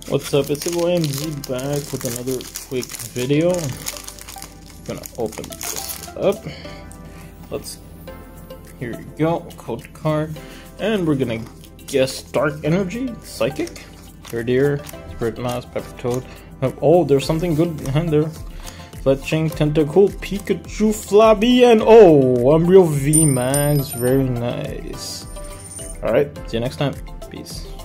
What's up? It's your boy MZ back with another quick video. I'm gonna open this up. Here we go, code card, and we're gonna guess Dark Energy, Psychic, Herdier, Spirit Mask, Pepper Toad. Oh, there's something good behind there. Fletching, Tentacle, Pikachu, Flabby, and oh, Unreal V Max. Very nice. Alright, see you next time. Peace.